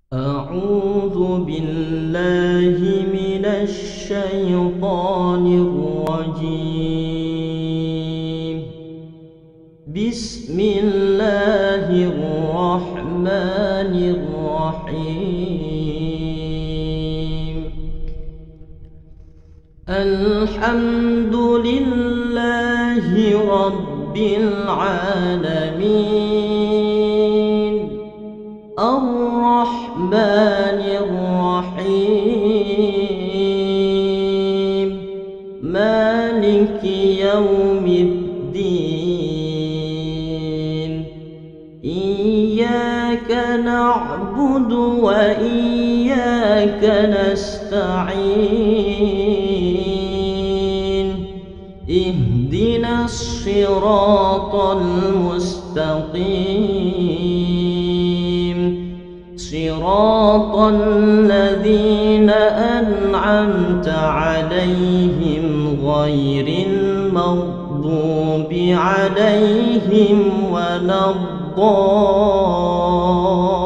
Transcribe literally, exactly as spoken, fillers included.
أعوذ بالله من الشيطان الرجيم. بسم الله الرحمن الرحيم. الحمد لله رب العالمين الرحمن الرحيم مالك يوم الدين. إياك نعبد وإياك نستعين. اهدنا الصراط المستقيم صراط الذين أنعمت عليهم غير المغضوب عليهم ولا الضالين.